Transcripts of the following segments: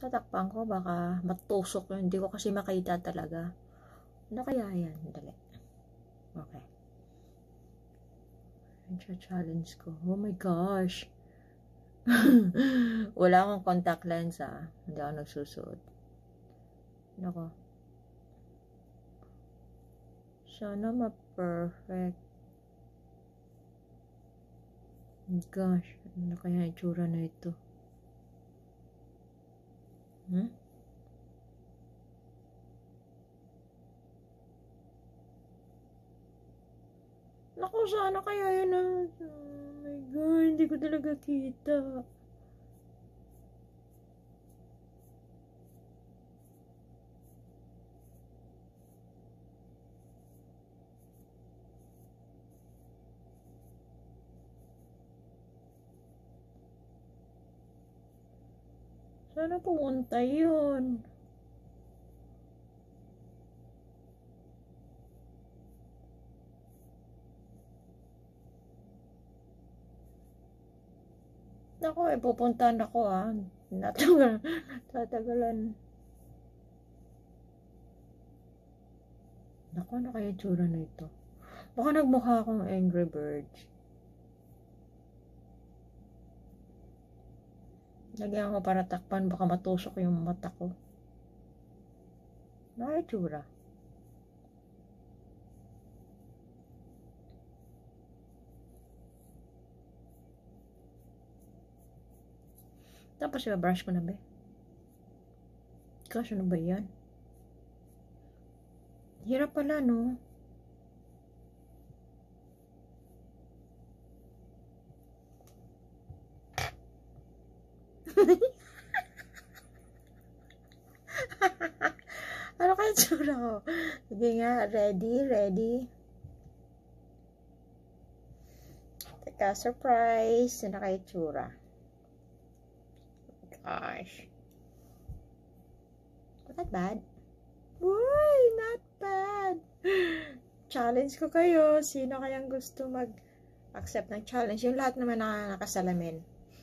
Tatakpan ko, baka matusok yun. Hindi ko kasi makita talaga. Ano kaya yan? Dali. Okay. Yan challenge ko. Oh my gosh. Wala akong contact lens Hindi ako nagsusuot. Nako. Sana ma-perfect. Gosh. Ano kaya itsura na ito? Naku, sana kaya yun oh my God, hindi ko talaga kita. Sana pumunta yun. Naku, pupuntahan ako Tatagalan. Naku, ano kaya tsura na ito? Baka nagmukha akong Angry Birds. Lagyan ko para takpan, baka matusok yung mata ko. Ano kaya tsura? Tapos i-brush ko na ba? Gosh, ano ba yan? Hirap pala, no? Ano kaya tsura ko? Sige nga, ready. Teka, surprise. Ano kaya tsura? Gosh. Not bad. Uy, not bad. Challenge ko kayo. Sino kayang gusto mag-accept ng challenge? Yung lahat naman nakasalamin.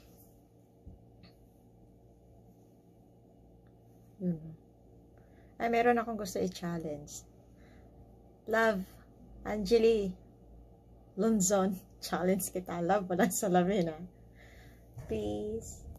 Yun. Ay, meron akong gusto i-challenge. Love, Angeli Lunzon. Challenge kita. Love, walang salamin Peace.